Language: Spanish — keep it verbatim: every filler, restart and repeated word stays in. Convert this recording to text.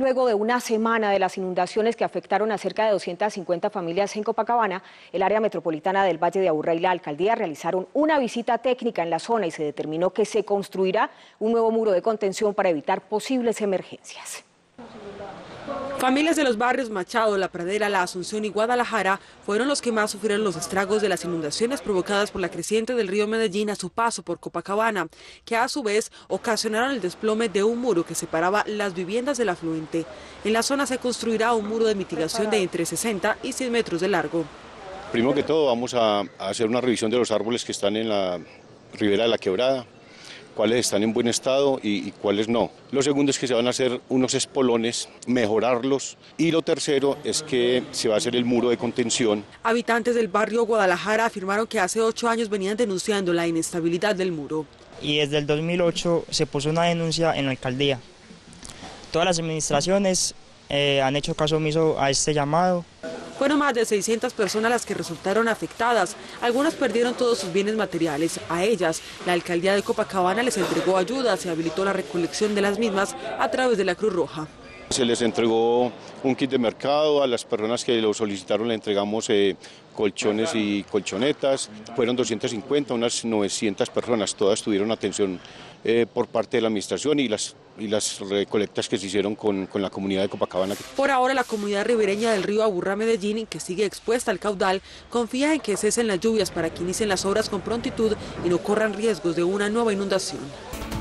luego de una semana de las inundaciones que afectaron a cerca de doscientas cincuenta familias en Copacabana, el área metropolitana del Valle de Aburrá y la alcaldía realizaron una visita técnica en la zona y se determinó que se construirá un nuevo muro de contención para evitar posibles emergencias. Familias de los barrios Machado, La Pradera, La Asunción y Guadalajara fueron los que más sufrieron los estragos de las inundaciones provocadas por la creciente del río Medellín a su paso por Copacabana, que a su vez ocasionaron el desplome de un muro que separaba las viviendas del afluente. En la zona se construirá un muro de mitigación de entre sesenta y cien metros de largo. Primero que todo vamos a, a hacer una revisión de los árboles que están en la ribera de la quebrada, cuáles están en buen estado y, y cuáles no. Lo segundo es que se van a hacer unos espolones, mejorarlos. Y lo tercero es que se va a hacer el muro de contención. Habitantes del barrio Guadalajara afirmaron que hace ocho años venían denunciando la inestabilidad del muro. Y desde el dos mil ocho se puso una denuncia en la alcaldía. Todas las administraciones eh, han hecho caso omiso a este llamado. Fueron más de seiscientas personas las que resultaron afectadas. Algunas perdieron todos sus bienes materiales. A ellas, la alcaldía de Copacabana les entregó ayuda, se habilitó la recolección de las mismas a través de la Cruz Roja. Se les entregó un kit de mercado, a las personas que lo solicitaron le entregamos eh, colchones y colchonetas. Fueron doscientas cincuenta, unas novecientas personas, todas tuvieron atención eh, por parte de la administración y las, y las recolectas que se hicieron con, con la comunidad de Copacabana. Por ahora la comunidad ribereña del río Aburrá Medellín, que sigue expuesta al caudal, confía en que cesen las lluvias para que inicien las obras con prontitud y no corran riesgos de una nueva inundación.